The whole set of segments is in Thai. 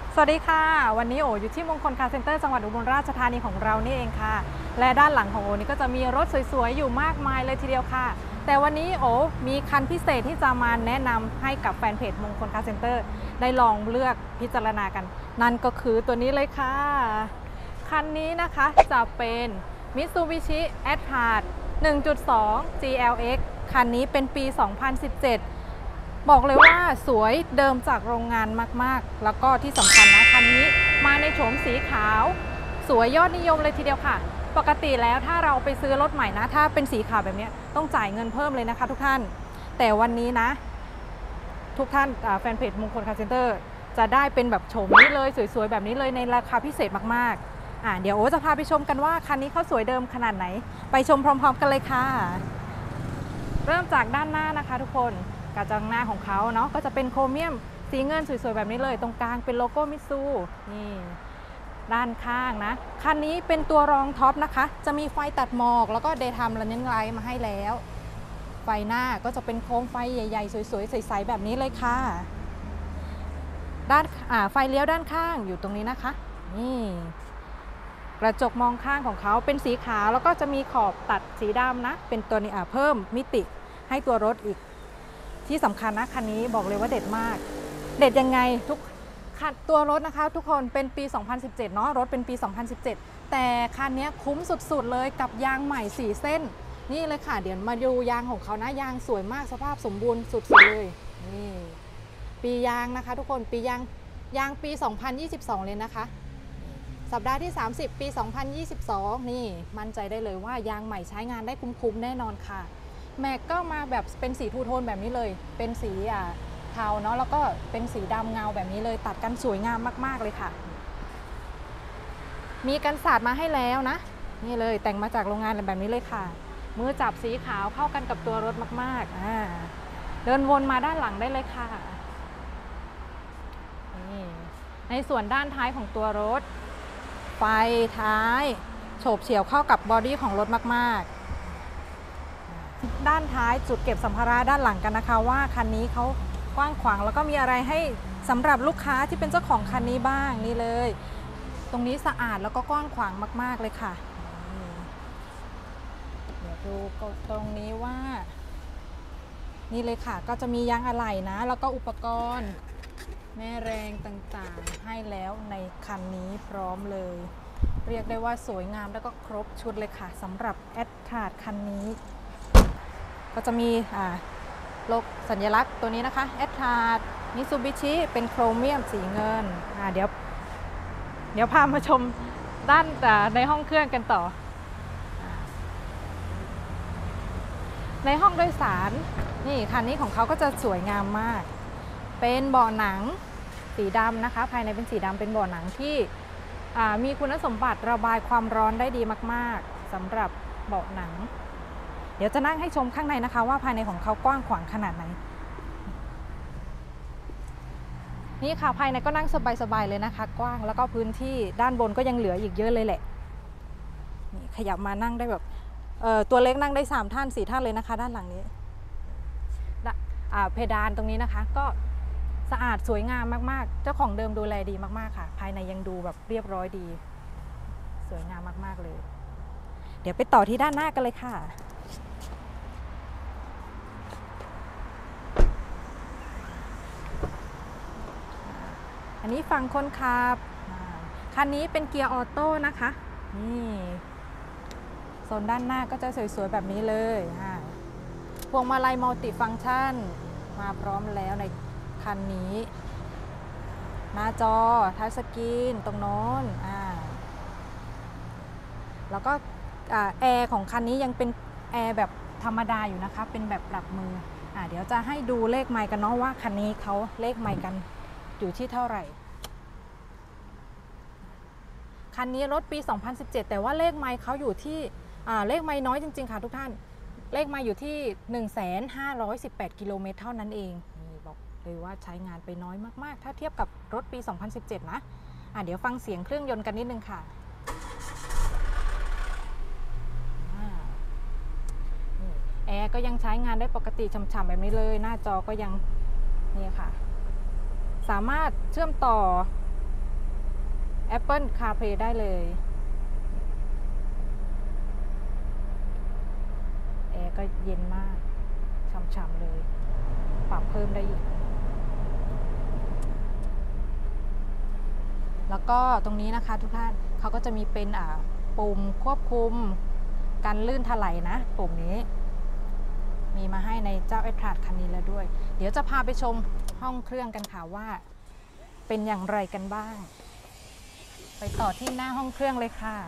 สวัสดีค่ะวันนี้โออยู่ที่มงคลคาร์เซ็นเตอร์จังหวัดอุบลราชธานีของเรานี่เองค่ะและด้านหลังของโอนี่ก็จะมีรถสวยๆอยู่มากมายเลยทีเดียวค่ะแต่วันนี้โอมีคันพิเศษที่จะมาแนะนำให้กับแฟนเพจมงคลคาร์เซ็นเตอร์ได้ลองเลือกพิจารณากันนั่นก็คือตัวนี้เลยค่ะคันนี้นะคะจะเป็น Mitsubishi Alphard 1.2 GLX คันนี้เป็นปี 2017บอกเลยว่าสวยเดิมจากโรงงานมากๆแล้วก็ที่สำคัญนะคันนี้มาในโฉมสีขาวสวยยอดนิยมเลยทีเดียวค่ะปกติแล้วถ้าเราไปซื้อรถใหม่นะถ้าเป็นสีขาวแบบนี้ต้องจ่ายเงินเพิ่มเลยนะคะทุกท่านแต่วันนี้นะทุกท่านแฟนเพจมงคลคาร์เซ็นเตอร์จะได้เป็นแบบโฉมนี้เลยสวยๆแบบนี้เลยในราคาพิเศษมากๆเดี๋ยวโอ้จะพาไปชมกันว่าคันนี้เขาสวยเดิมขนาดไหนไปชมพร้อมๆกันเลยค่ะเริ่มจากด้านหน้านะคะทุกคนกระจังหน้าของเขาเนาะก็จะเป็นโครเมียมสีเงินสวยๆแบบนี้เลยตรงกลางเป็นโลโก้มิตซูนี่ด้านข้างนะคันนี้เป็นตัวรองท็อปนะคะจะมีไฟตัดหมอกแล้วก็เดย์ไทม์ Running Light มาให้แล้วไฟหน้าก็จะเป็นโคมไฟใหญ่ๆสวยๆใสๆแบบนี้เลยค่ะด้านไฟเลี้ยวด้านข้างอยู่ตรงนี้นะคะนี่กระจกมองข้างของเขาเป็นสีขาวแล้วก็จะมีขอบตัดสีดำนะเป็นตัวนี้เพิ่มมิติให้ตัวรถอีกที่สำคัญนะคันนี้บอกเลยว่าเด็ดมากเด็ดยังไงทุกคันตัวรถนะคะทุกคนเป็นปี 2017 เนาะรถเป็นปี 2017 แต่คันนี้คุ้มสุดๆเลยกับยางใหม่4เส้นนี่เลยค่ะเดี๋ยวมาดูยางของเขานะยางสวยมากสภาพสมบูรณ์สุดๆเลยนี่ปียางนะคะทุกคนปียางปี 2022 เลยนะคะสัปดาห์ที่30ปี 2022นี่มั่นใจได้เลยว่ายางใหม่ใช้งานได้คุ้มๆแน่นอนค่ะแม็กก็มาแบบเป็นสีทูโทนแบบนี้เลยเป็นสีเทาเนาะแล้วก็เป็นสีดำเงาแบบนี้เลยตัดกันสวยงามมากๆเลยค่ะมีกันสาดมาให้แล้วนะนี่เลยแต่งมาจากโรงงานแบบนี้เลยค่ะมือจับสีขาวเข้ากันกับตัวรถมากๆเดินวนมาด้านหลังได้เลยค่ะนี่ในส่วนด้านท้ายของตัวรถไฟท้ายโฉบเฉี่ยวเข้ากับบอดี้ของรถมากๆด้านท้ายจุดเก็บสัมภาระด้านหลังกันนะคะว่าคันนี้เขากว้างขวางแล้วก็มีอะไรให้สำหรับลูกค้าที่เป็นเจ้าของคันนี้บ้างนี่เลยตรงนี้สะอาดแล้วก็กว้างขวางมากๆเลยค่ะเดี๋ยวดูตรงนี้ว่านี่เลยค่ะก็จะมียางอะไหล่นะแล้วก็อุปกรณ์แม่แรงต่างๆให้แล้วในคันนี้พร้อมเลยเรียกได้ว่าสวยงามแล้วก็ครบชุดเลยค่ะสำหรับแอดทาร์ดคันนี้ก็จะมีโลโก้สัญลักษณ์ตัวนี้นะคะแอดทาร์ดมิตซูบิชิเป็นโครเมียมสีเงินเดี๋ยวพามาชมด้านในห้องเครื่องกันต่อในห้องโดยสารนี่คันนี้ของเขาก็จะสวยงามมากเป็นเบาะหนังสีดำนะคะภายในเป็นสีดำเป็นเบาะหนังที่มีคุณสมบัติระบายความร้อนได้ดีมากๆสำหรับเบาะหนังเดี๋ยวจะนั่งให้ชมข้างในนะคะว่าภายในของเขากว้างขวางขนาดไหนนี่ค่ะภายในก็นั่งสบายๆเลยนะคะกว้างแล้วก็พื้นที่ด้านบนก็ยังเหลืออีกเยอะเลยแหละนี่ขยับมานั่งได้แบบตัวเล็กนั่งได้3ท่าน4ท่านเลยนะคะด้านหลังนี้เพดานตรงนี้นะคะก็สะอาดสวยงามมากๆเจ้าของเดิมดูแลดีมากๆค่ะภายในยังดูแบบเรียบร้อยดีสวยงามมากๆเลยเดี๋ยวไปต่อที่ด้านหน้ากันเลยค่ะอันนี้ฝั่งคนขับคันนี้เป็นเกียร์ออโต้นะคะนี่โซนด้านหน้าก็จะสวยๆแบบนี้เลยพวงมาลัยมัลติฟังก์ชันมาพร้อมแล้วในคันนี้หน้าจอทัชสกรีนตรงโน้นแล้วก็แอร์ของคันนี้ยังเป็นแอร์แบบธรรมดาอยู่นะคะเป็นแบบปรับมือเดี๋ยวจะให้ดูเลขไมล์กันเนาะว่าคันนี้เขาเลขไมล์กันอยู่ที่เท่าไหร่คันนี้รถปี 2017 แต่ว่าเลขไมล์เขาอยู่ที่เลขไมล์น้อยจริงๆค่ะทุกท่านเลขไมล์อยู่ที่ 1,518 กิโลเมตรเท่านั้นเองนี่บอกเลยว่าใช้งานไปน้อยมากๆถ้าเทียบกับรถปี 2017 นะเดี๋ยวฟังเสียงเครื่องยนต์กันนิดนึงค่ะแอร์ก็ยังใช้งานได้ปกติฉ่ำๆแบบนี้เลยหน้าจอก็ยังนี่ค่ะสามารถเชื่อมต่อ Apple CarPlay ได้เลยแอร์ก็เย็นมากฉ่ำๆเลยปรับเพิ่มได้อีกแล้วก็ตรงนี้นะคะทุกท่านเขาก็จะมีเป็นปุ่มควบคุมการลื่นถลายนะปุ่มนี้มีมาให้ในเจ้า a-trak คันนี้แล้วด้วยเดี๋ยวจะพาไปชมห้องเครื่องกันค่ะว่าเป็นอย่างไรกันบ้างไปต่อที่หน้าห้องเครื่องเลยค่ะ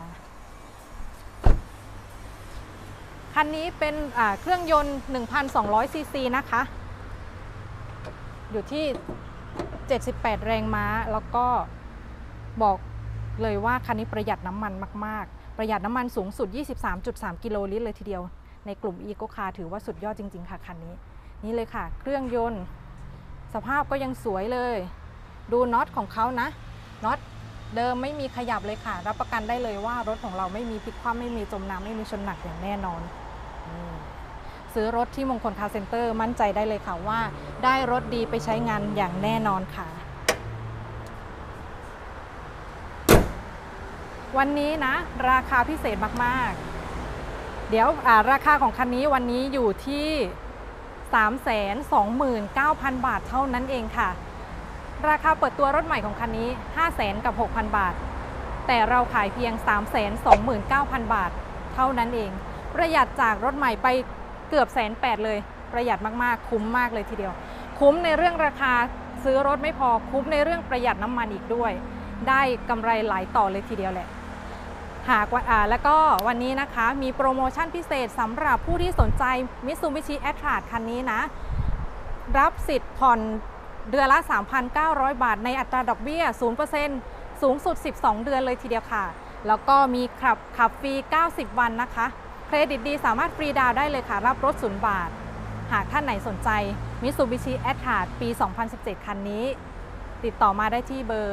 คันนี้เป็นเครื่องยนต์ 1,200 ซีซีนะคะอยู่ที่78 แรงม้าแล้วก็บอกเลยว่าคันนี้ประหยัดน้ำมันมากๆประหยัดน้ำมันสูงสุด 23.3 กิโลลิตรเลยทีเดียวในกลุ่ม Eco Car ถือว่าสุดยอดจริงๆค่ะคันนี้นี่เลยค่ะเครื่องยนต์สภาพก็ยังสวยเลยดูน็อตของเขานะน็อตเดิมไม่มีขยับเลยค่ะรับประกันได้เลยว่ารถของเราไม่มีพลิกคว่ำไม่มีจมน้ำไม่มีชนหนักอย่างแน่นอนซื้อรถที่มงคลคาร์เซ็นเตอร์มั่นใจได้เลยค่ะว่าได้รถดีไปใช้งานอย่างแน่นอนค่ะวันนี้นะราคาพิเศษมากๆเดี๋ยวราคาของคันนี้วันนี้อยู่ที่ 329,000 บาทเท่านั้นเองค่ะราคาเปิดตัวรถใหม่ของคันนี้ 500,000 กับ 6,000 บาทแต่เราขายเพียง 329,000 บาทเท่านั้นเองประหยัดจากรถใหม่ไปเกือบ180,000เลยประหยัดมากๆคุ้มมากเลยทีเดียวคุ้มในเรื่องราคาซื้อรถไม่พอคุ้มในเรื่องประหยัดน้ำมันอีกด้วยได้กำไรหลายต่อเลยทีเดียวแหละหากแล้วก็วันนี้นะคะมีโปรโมชั่นพิเศษสำหรับผู้ที่สนใจ Mitsubishi a-trak คันนี้นะรับสิทธิ์ผ่อนเดือนละ 3,900 บาทในอัตราดอกเบี้ย 0% สูงสุด12 เดือนเลยทีเดียวค่ะแล้วก็มีขับฟรี90 วันนะคะเครดิตดีสามารถฟรีดาวน์ได้เลยค่ะรับรถ0 บาทหากท่านไหนสนใจ Mitsubishi a-trak ปี 2017 คันนี้ติดต่อมาได้ที่เบอร์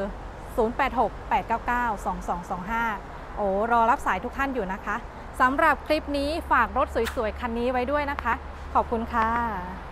0868992225 โอ้รอรับสายทุกท่านอยู่นะคะสำหรับคลิปนี้ฝากรถสวยๆคันนี้ไว้ด้วยนะคะขอบคุณค่ะ